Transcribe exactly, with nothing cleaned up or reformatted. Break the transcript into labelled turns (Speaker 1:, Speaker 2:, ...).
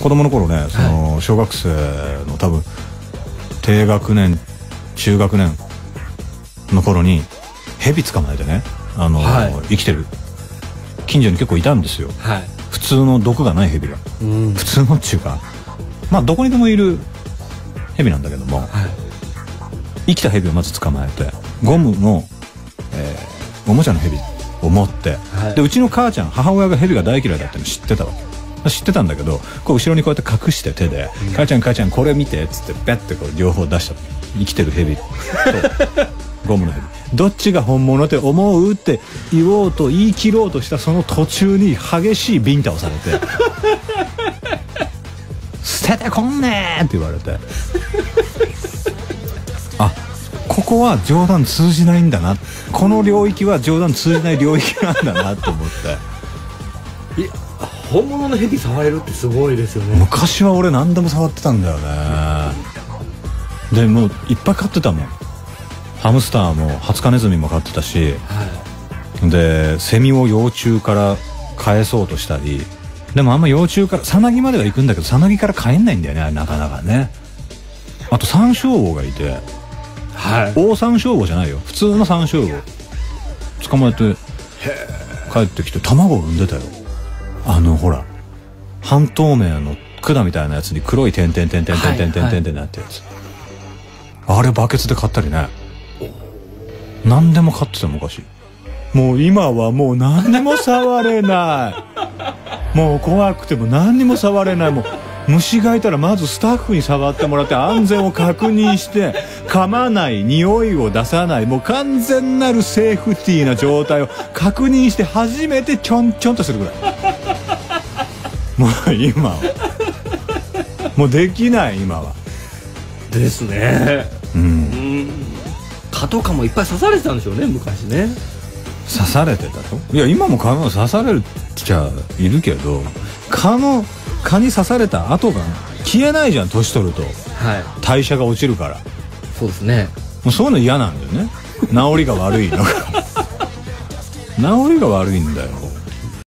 Speaker 1: 子供の頃ね、その小学生の多分低学年中学年の頃にヘビ捕まえてね、あの、はい、生きてる近所に結構いたんですよ、はい、普通の毒がないヘビが、うん、普通のっていうかまあどこにでもいるヘビなんだけども、はい、生きたヘビをまず捕まえてゴムの、えー、おもちゃのヘビを持って、はい、でうちの母ちゃん母親がヘビが大嫌いだっての知ってたわけ、知ってたんだけどこう後ろにこうやって隠して手で、うん、母ちゃん母ちゃんこれ見てっつってペッてこう両方出した生きてるヘビとゴムのヘビどっちが本物って思うって言おうと言い切ろうとしたその途中に激しいビンタをされて捨ててこんねーって言われてあここは冗談通じないんだな、この領域は冗談通じない領域なんだなと思って。
Speaker 2: いや本物のヘビ触れるってすごいですよね。
Speaker 1: 昔は俺何でも触ってたんだよね。でもういっぱい飼ってたもん。ハムスターもハツカネズミも飼ってたし、はい、でセミを幼虫から返そうとしたり、でもあんま幼虫からサナギまでは行くんだけどサナギから帰んないんだよねなかなかね。あとサンショウウオがいて、はい、オオサンショウウオじゃないよ普通のサンショウウオ捕まえて帰ってきて卵を産んでたよ。あのほら半透明の管みたいなやつに黒い点々点々点々点々点々なってやつ、あれバケツで買ったりね、何でも買ってた昔。もう今はもう何にも触れないもう怖くても何にも触れない。もう虫がいたらまずスタッフに触ってもらって安全を確認して噛まない匂いを出さないもう完全なるセーフティーな状態を確認して初めてちょんちょんとするぐらいもう今はもうできない今は
Speaker 2: ですね。
Speaker 1: うん、
Speaker 2: うん蚊とかもいっぱい刺されてたんでしょうね昔ね。
Speaker 1: 刺されてたと。いや今も蚊の刺されるっちゃいるけど蚊の蚊に刺された跡が消えないじゃん年取ると、はい、代謝が落ちるから。
Speaker 2: そうですね。
Speaker 1: もうそういうの嫌なんだよね治りが悪いのが治りが悪いんだよ。